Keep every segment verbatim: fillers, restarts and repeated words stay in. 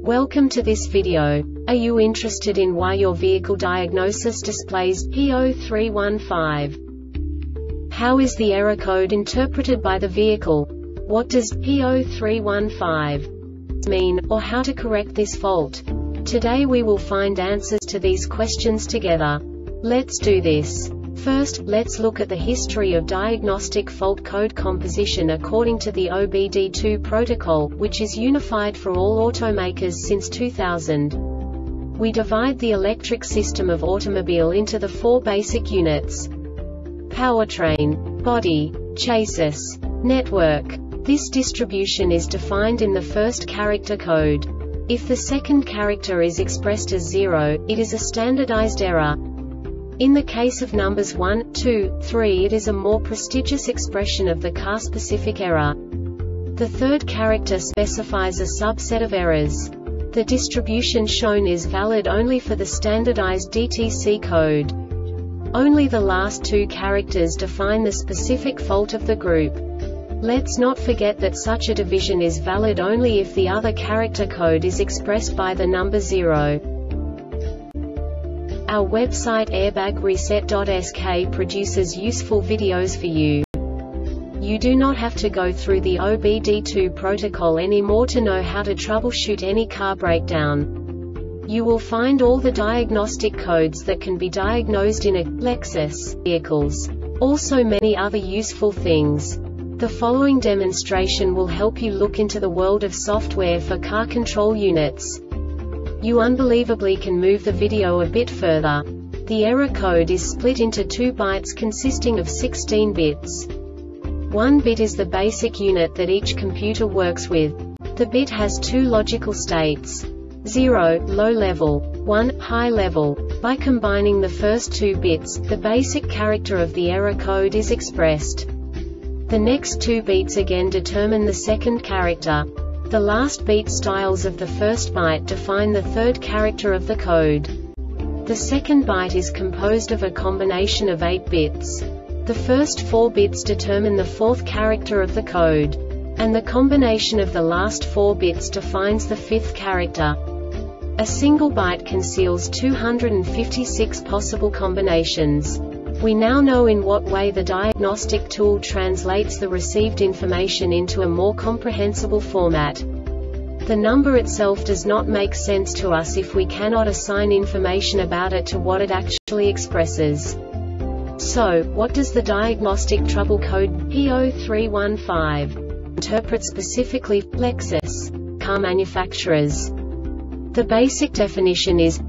Welcome to this video. Are you interested in why your vehicle diagnosis displays P zero three one five? How is the error code interpreted by the vehicle? What does P zero three one five mean, or how to correct this fault? Today we will find answers to these questions together. Let's do this. First, let's look at the history of diagnostic fault code composition according to the O B D two protocol, which is unified for all automakers since two thousand. We divide the electric system of automobile into the four basic units: powertrain, body, chassis, network. This distribution is defined in the first character code. If the second character is expressed as zero, it is a standardized error. In the case of numbers one, two, three, it is a more prestigious expression of the car-specific error. The third character specifies a subset of errors. The distribution shown is valid only for the standardized D T C code. Only the last two characters define the specific fault of the group. Let's not forget that such a division is valid only if the other character code is expressed by the number zero. Our website airbag reset dot S K produces useful videos for you. You do not have to go through the O B D two protocol anymore to know how to troubleshoot any car breakdown. You will find all the diagnostic codes that can be diagnosed in a Lexus vehicles. Also many other useful things. The following demonstration will help you look into the world of software for car control units. You unbelievably can move the video a bit further. The error code is split into two bytes consisting of sixteen bits. One bit is the basic unit that each computer works with. The bit has two logical states: zero, low level, one, high level. By combining the first two bits, the basic character of the error code is expressed. The next two bits again determine the second character. The last beat styles of the first byte define the third character of the code. The second byte is composed of a combination of eight bits. The first four bits determine the fourth character of the code. And the combination of the last four bits defines the fifth character. A single byte conceals two hundred fifty-six possible combinations. We now know in what way the diagnostic tool translates the received information into a more comprehensible format. The number itself does not make sense to us if we cannot assign information about it to what it actually expresses. So, what does the diagnostic trouble code P zero three one five interpret specifically for Lexus car manufacturers? The basic definition is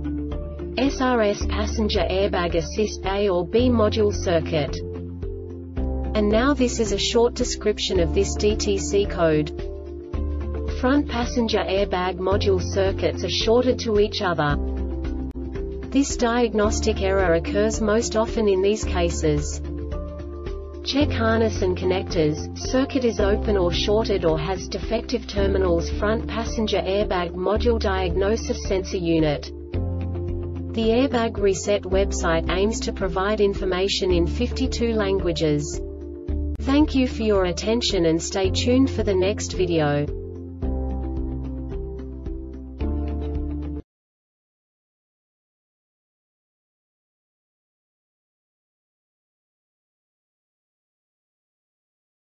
S R S Passenger Airbag Assist A or B Module Circuit. And now this is a short description of this D T C code. Front passenger airbag module circuits are shorted to each other. This diagnostic error occurs most often in these cases: check harness and connectors, circuit is open or shorted or has defective terminals. Front passenger airbag module diagnosis sensor unit. The Airbag Reset website aims to provide information in fifty-two languages. Thank you for your attention and stay tuned for the next video.